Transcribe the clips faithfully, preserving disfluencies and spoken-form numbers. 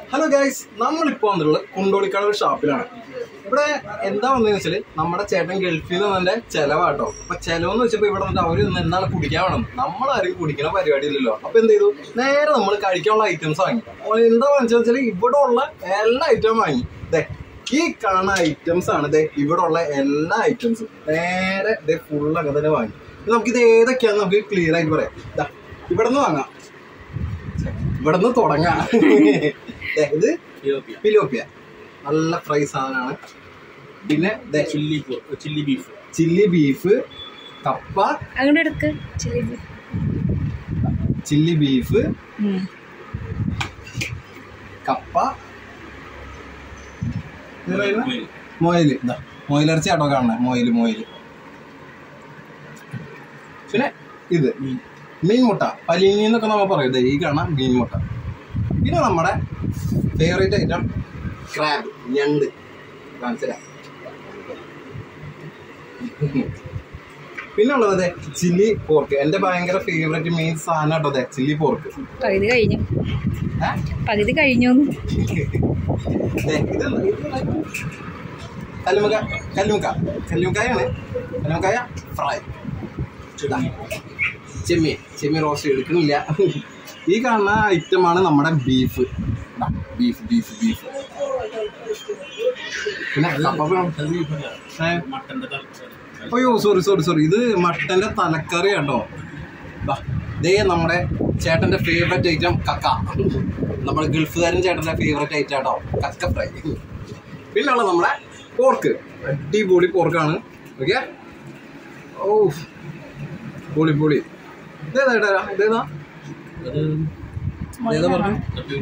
Hello guys, നമ്മളിപ്പോൾ വന്നിട്ടുള്ളത് കുണ്ടോളിക്കാട് ഷോപ്പിലാണ്. ഇവിടെ എന്താ വന്നതെന്ന് വെച്ചാൽ നമ്മുടെ ചേട്ടൻ ഗൾഫിൽ നിന്ന് തന്നെ ചെലവാട്ടോ. അപ്പൊ ചെലവെന്ന് വെച്ചപ്പോൾ ഇവിടെ വന്നിട്ട് അവർ നിന്ന് എന്താണ് കുടിക്കാൻ വേണം, നമ്മളാരും കുടിക്കുന്ന പരിപാടി ഇല്ലല്ലോ. അപ്പൊ എന്ത് ചെയ്തു, നേരെ നമ്മൾ കഴിക്കാനുള്ള ഐറ്റംസ് വാങ്ങി. എന്താ വാങ്ങിച്ചെന്ന് വെച്ചാൽ ഇവിടെ ഉള്ള എല്ലാ ഐറ്റവും വാങ്ങി. ദേ ഈ കാണുന്ന ഐറ്റംസ് ആണ്, ദേ ഇവിടെ ഉള്ള എല്ലാ ഐറ്റംസും നേരെ ദേ ഫുൾ അങ്ങനെ തന്നെ വാങ്ങി. നമുക്കിത് ഏതൊക്കെയാണെന്ന് നമുക്ക് ക്ലിയർ ആയിട്ട് പറയാം. ഇവിടെ നിന്ന് വാങ്ങാം, ഇവിടെ നിന്ന് തുടങ്ങാം. ഇത് ഫിലോപ്പിയ നല്ല ഫ്രൈ സാധനമാണ്. പിന്നെ chilli chilli beef chilli beef കപ്പ, ചില്ലി ബീഫ് കപ്പ, മൊയില് മൊയിലിറച്ചി ആട്ടോ കാണണേ, മൊയില് മൊയില് പിന്നെ ഇത് മീൻ മുട്ട, പലിങ്ങി എന്നൊക്കെ നമ്മൾ പറയും. ഈ കാണാം മീൻ മുട്ട. പിന്നെ നമ്മുടെ ഫേവറേറ്റ് ഐറ്റം ക്രാബ്, ഞണ്ട്. മനസ്സിലായി. പിന്നെ ഉള്ളത് അതെ ചില്ലി പോർക്ക്, എന്റെ ഭയങ്കര ഫേവറേറ്റ് മെയിൻ സാധനം കേട്ടോ. അതെ ചില്ലി പോർക്ക്. പകുതി കഴിഞ്ഞു പകുതി കഴിഞ്ഞു കല്ലുമുക്ക കല്ലുമുക്ക കല്ലുമുക്കായാണ്. കല്ലുമുക്കായ ഫ്രൈ. ചെമ്മീൻ ചെമ്മീൻ റോസ്റ്റ് എടുക്കുന്നില്ല. ഈ കാണുന്ന ഐറ്റമാണ് നമ്മുടെ ബീഫ് ബീഫ് ബീഫ് ബീഫ് പിന്നെ അയ്യോ സോറി സോറി സോറി ഇത് മട്ടന്റെ തലക്കറി കേട്ടോ. ഇതേ നമ്മുടെ ചേട്ടന്റെ ഫേവറേറ്റ് ഐറ്റം കക്ക, നമ്മുടെ ഗൾഫുകാരൻ ചേട്ടന്റെ ഫേവറേറ്റ് ഐറ്റം കേട്ടോ, കക്ക ഫ്രൈ. പിന്നെ ഉള്ളത് നമ്മുടെ പോർക്ക്, അടിപൊളി പോർക്കാണ്. ഓക്കെ, ഓ പൊളി പൊളി. ഇതേതാ ഇതേതാ ഇതേതാ പറഞ്ഞു?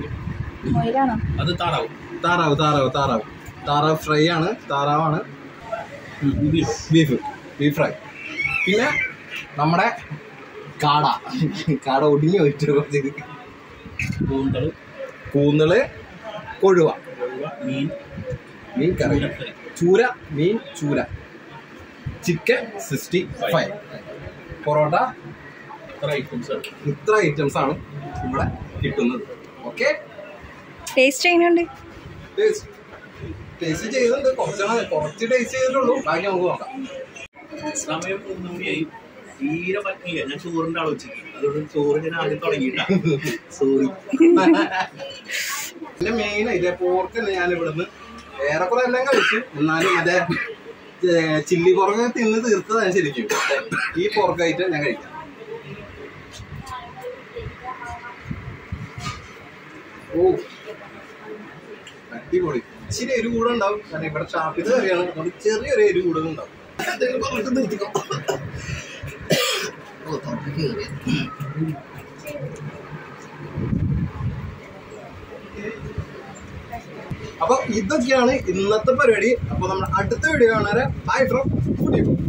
താറാവ് താറാവ് താറാവ് താറാവ് ഫ്രൈ ആണ്, താറാവാണ്. Beef beef fry. പിന്നെ നമ്മുടെ കാട കാട ഒടിഞ്ഞു പോയിട്ട് കുറച്ച് കൂന്തള് കൂന്തള് കൊഴുവ, മീൻ മീൻ കറി, ചൂര മീൻ ചൂര, ചിക്കൻ സിക്സ്റ്റി ഫൈവ്, പൊറോട്ട. ഇത്ര ഐറ്റംസ് ആണ് ഇവിടെ കിട്ടുന്നത്. ഓക്കെ, ടേസ്റ്റ് ചെയ്യുന്നുണ്ട്. ടേസ്റ്റ് ചെയ്തിട്ടുണ്ട്, കുറച്ചാണ് കുറച്ച് ടേസ്റ്റ് ചെയ്തിട്ടുള്ളൂ. ബാക്കി നമുക്ക് നോക്കാം. സമയം മൂന്ന് മണിയായി, തീരെ പറ്റില്ല. ഞാൻ ചോറിന്റെ ആള് വെച്ചിട്ട്, അതുകൊണ്ട് ചോറ് ഞാൻ ആദ്യം തുടങ്ങിയിട്ട. സോറി. പിന്നെ മെയിൻ ഇതേ പോർക്ക് ഞാൻ ഇവിടുന്ന് ഏറെക്കുറെ എല്ലാം കഴിച്ചു. എന്നാലും അതേ ചില്ലി പോർക്ക് തിന്ന് തീർത്തതാണ് ശരിക്കും. ഈ പോർക്കായിട്ട് ഞാൻ കഴിക്കാം. ഓ അടിപൊളി. ഇച്ചിരി എരിവ് കൂടെ ഉണ്ടാവും, കാരണം ഇവിടെ ഷാപ്പിൽ കറിയാണ്, അതുകൊണ്ട് ചെറിയൊരു എരിവ് കൂടുതൽ ഉണ്ടാവും. അപ്പൊ ഇതൊക്കെയാണ് ഇന്നത്തെ പരിപാടി. അപ്പൊ നമ്മുടെ അടുത്ത വീഡിയോ കാണാൻ ബൈ ഫ്രം ഫുഡി.